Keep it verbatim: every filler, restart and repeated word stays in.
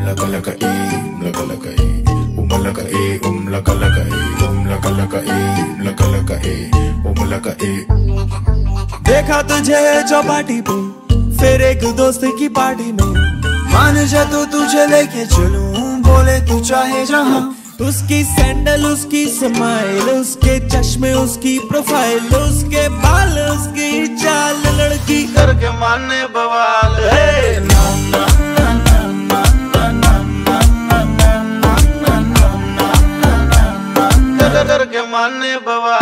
laka laka e, laka laka e, um laka e, um laka laka e, um laka laka e, laka laka e, um laka e। देखा तुझे चौपाटी पे फिर एक दोस्त की party में, मान जा तो तुझे लेके चलूं, बोले तू चाहे जहां। उसकी सैंडल, उसकी स्माइल, उसके चश्मे, उसकी प्रोफाइल, उसके बाल, उसकी चाल, लड़की करके माने बवाल है। ना ना ना ना ना ना ना ना ना ना ना ना करके माने बवाल।